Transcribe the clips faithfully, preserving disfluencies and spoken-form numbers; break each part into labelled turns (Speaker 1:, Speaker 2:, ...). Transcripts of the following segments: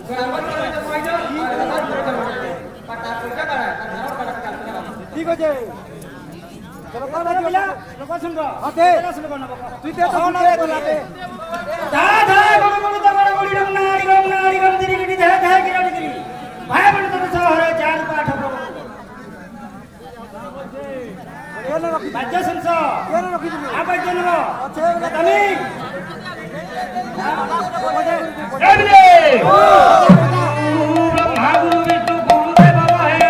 Speaker 1: ठीक আছে चलो कौन है मिला लोग सुन रहा हाथे सुन रहा ना तू ते तो ना बोलाते धा धा गुरु गुरु तो बड़ा गुड़ी रंग नाड़ी रंग नाड़ी रंग तेरी गिरी धा धा गिरा गिरी भाई बन तो सहरे चार पाठ प्रभु ये ना रखी बाजा संसा ये ना रखी आ बाजा ना अच्छे तनी एबले ब्रह्मा गुरु विष्णु गुरुदेव बाबा है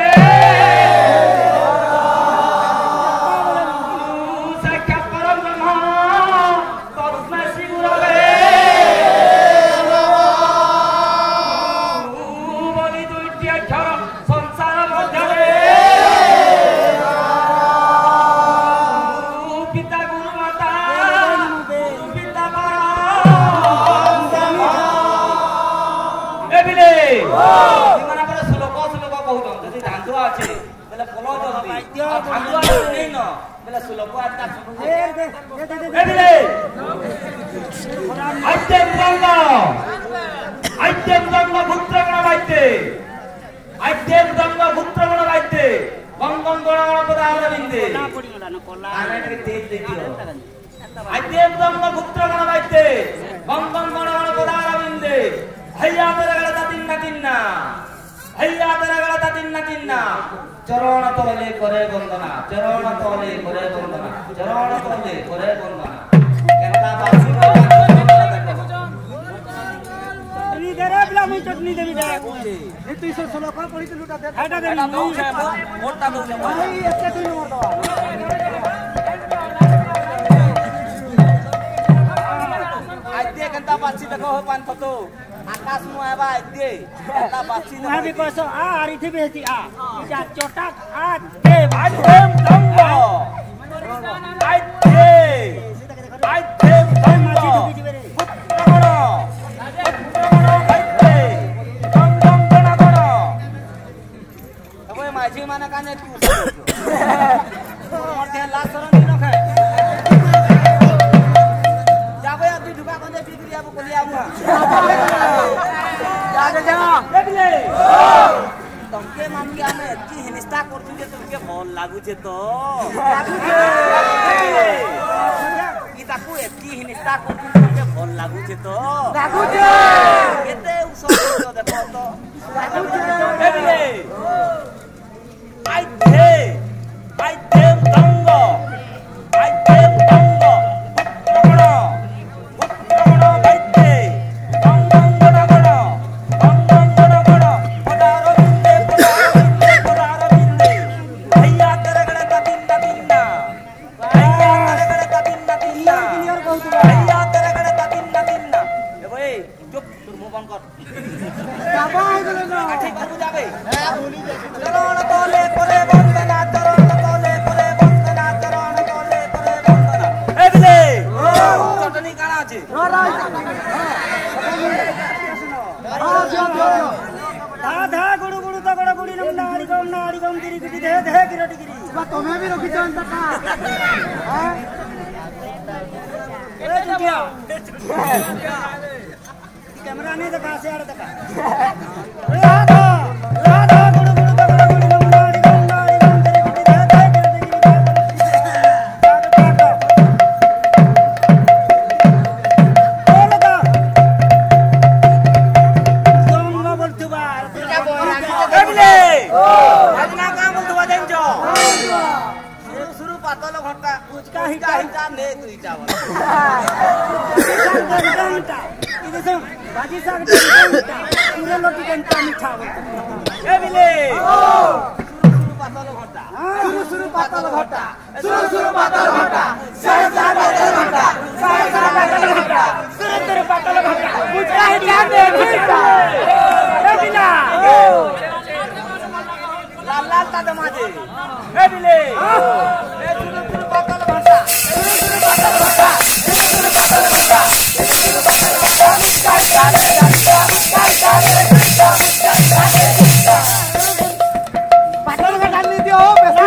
Speaker 1: चरण तले करे वंदना चरण तले करे वंदना चरण तले करे वंदना केनता बासी को चटनी दे रे बिला मुई चटनी देबी दे ए तू सो सोलो का पड़ी लुटा दे हाटा दे मोटा दो भाई एते तू मोटा आते केनता बासी देखो हो पान फतो आकाश मु आबा आते केनता बासी ना भी कोसो आ आरिथि बेसी आ जा चोटा आ दे आतेम दंग आते आतेम दंग माची डुबी जिबे रे पुत्रगण पुत्रगण आते दंग दंग गण गण अब माची माने काने तू मोर ध्यान ला शरण न खाए जाबे अभी ढुका कोने बिगड़ी आबो कोली आबो जा जा देखले तमके मान के हमें एती हिनिस्ता करथु जे तुमके भल लागु छे तो लागु छे ई ताकू एती हिनिस्ता करथु तुमके भल लागु छे तो लागु छे केते उसो देखो तो लागु छे देखले आई थे आई थे दंग आई थे दंग पुत्रगण पुत्रगण बैठे दंग दंग गण गण दंग दंग गण गण पदार बिंदे पदार बिंदे भैया तेरे गण का तिन्ना तिन्ना भैया तेरे गण का तिन्ना तिन्ना भैया तेरे गण का तिन्ना तिन्ना ए भाई चुप तू मुंह बंद कर बाबा आइ गेल ना ठीक बाबू जाबे चरण तले करे वंदना चरण तले करे वंदना चरण तले करे वंदना ए बिले चटनी काना আছে धा धा गुडु गुडु तो गड़ गुडी नम नाड़ी गम नाड़ी गम गिरी गिरी दे दे गिरटी गिरी बा तमे भी रखी जान तका हां ए चुटिया कैमरा नहीं दिखा से यार दिखा राधा राधा गुडु गुडु तो गड़ गुडी नम नाड़ी गम नाड़ी गम गिरी गिरी दे दे गिरटी गिरी उसका ही का ने तू चावल इधर से भाजी साग पूरे लोटी घंटा मीठा ए बिले सुरु पातल घंटा सुरु सुरु पातल घंटा सुरु सुरु पातल घंटा सारे सारे घंटा सारे सारे घंटा सुरु सुरु पातल घंटा उसका ही का ने मीठा ए बिना लाल लाल ता दमाजे ए बिले ए सुरु सुरु पातल घंटा सुरु सुरु पातल घंटा सुरु पातल घंटा सुरु पातल घंटा काय काय काय काय काय पातल घंटा नहीं दियो बेसी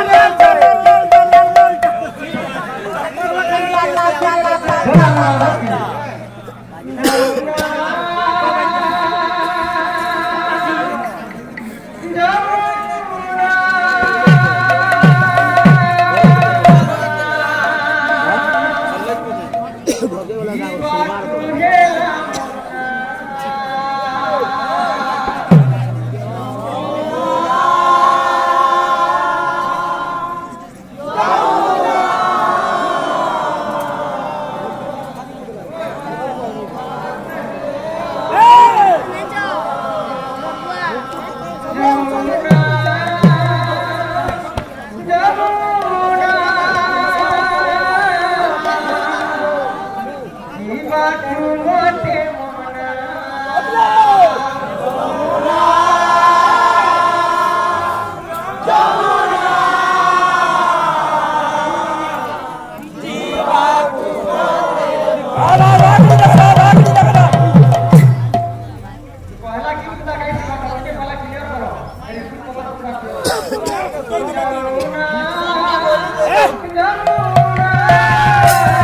Speaker 2: पहला गीत का गाइस बच्चे वाला क्लियर करो रिश्ते को पूरा करो जमुना जमुना